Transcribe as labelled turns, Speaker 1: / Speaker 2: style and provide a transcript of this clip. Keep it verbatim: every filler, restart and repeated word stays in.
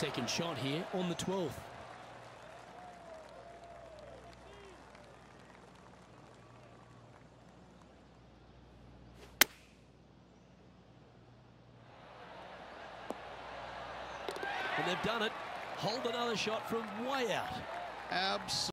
Speaker 1: second shot here on the twelfth. And they've done it. Hold another shot from way out.
Speaker 2: Absolutely.